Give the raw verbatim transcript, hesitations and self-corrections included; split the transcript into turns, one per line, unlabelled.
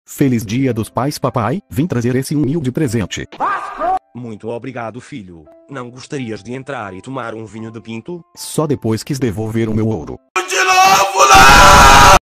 Feliz Dia dos Pais, papai. Vim trazer esse humilde presente.
Muito obrigado, filho. Não gostarias de entrar e tomar um vinho de pinto?
Só depois quis devolver o meu ouro.
De novo, não!